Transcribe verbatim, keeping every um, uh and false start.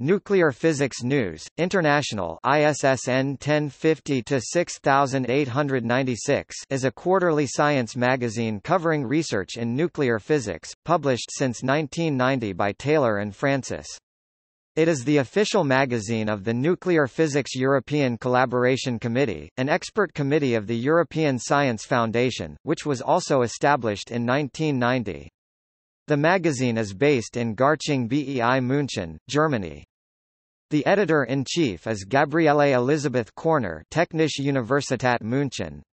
Nuclear Physics News, International I S S N ten fifty to six eight nine six is a quarterly science magazine covering research in nuclear physics, published since nineteen ninety by Taylor and Francis. It is the official magazine of the Nuclear Physics European Collaboration Committee, an expert committee of the European Science Foundation, which was also established in nineteen ninety. The magazine is based in Garching bei München, Germany. The editor-in-chief is Gabriele Elisabeth Korner, Technische Universität München.